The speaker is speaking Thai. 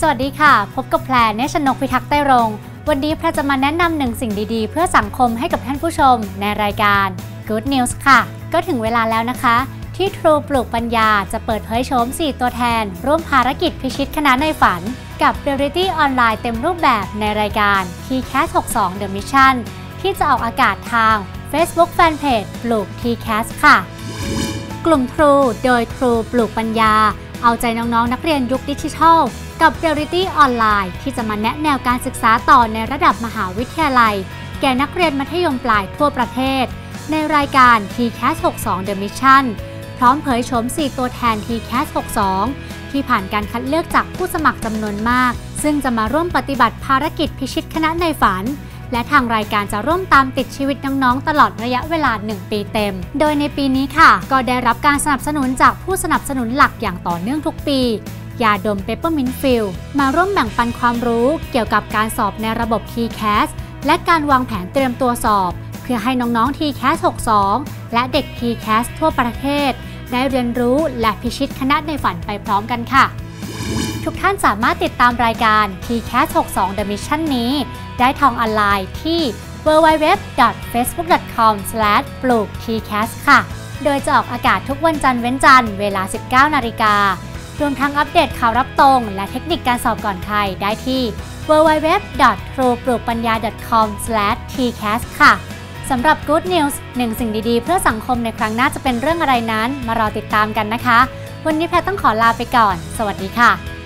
วัสดีค่ะพบกับแพรเนชนกพิทักษ์ไต้รงค์วันนี้แพรจะมาแนะนำหนึ่งสิ่งดีๆเพื่อสังคมให้กับท่านผู้ชมในรายการ Good News ค่ะก็ถึงเวลาแล้วนะคะที่ True ปลูกปัญญาจะเปิดเผยโฉม4ตัวแทนร่วมภารกิจพิชิตคณะในฝันกับ Reality ออนไลน์เต็มรูปแบบในรายการ TCAS 62 The Mission ที่จะออกอากาศทาง Facebook Fanpage ปลูก TCAS ค่ะกลุ่ม True โดย True ปลูกปัญญาเอาใจน้องๆนักเรียนยุคดิจิทัลกับ Reality ออนไลน์ที่จะมาแนะแนวการศึกษาต่อในระดับมหาวิทยาลัยแก่นักเรียนมัธยมปลายทั่วประเทศในรายการ TCAS 62 The Mission พร้อมเผยโฉม4ตัวแทน TCAS 62 ที่ผ่านการคัดเลือกจากผู้สมัครจำนวนมากซึ่งจะมาร่วมปฏิบัติภารกิจพิชิตคณะในฝันและทางรายการจะร่วมตามติดชีวิตน้องๆตลอดระยะเวลา1ปีเต็มโดยในปีนี้ค่ะก็ได้รับการสนับสนุนจากผู้สนับสนุนหลักอย่างต่อเนื่องทุกปียาดม Peppermint Fill มาร่วมแบ่งปันความรู้เกี่ยวกับการสอบในระบบ TCAS และการวางแผนเตรียมตัวสอบเพื่อให้น้องๆ TCAS 62 และเด็ก TCAS ทั่วประเทศได้เรียนรู้และพิชิตคณะในฝันไปพร้อมกันค่ะทุกท่านสามารถติดตามรายการ TCAS 62 The Mission นี้ได้ทางออนไลน์ที่ www.facebook.com/plook-tcas ค่ะโดยจะออกอากาศทุกวันจันทร์เว้นจันทร์เวลา 19 นาฬิการวมทั้งอัปเดตข่าวรับตรงและเทคนิคการสอบก่อนใครได้ที่ www.trueplookpanya.com/tcas ค่ะสำหรับ Good News หนึ่งสิ่งดีๆเพื่อสังคมในครั้งหน้าจะเป็นเรื่องอะไรนั้นมารอติดตามกันนะคะวันนี้แพทต้องขอลาไปก่อนสวัสดีค่ะ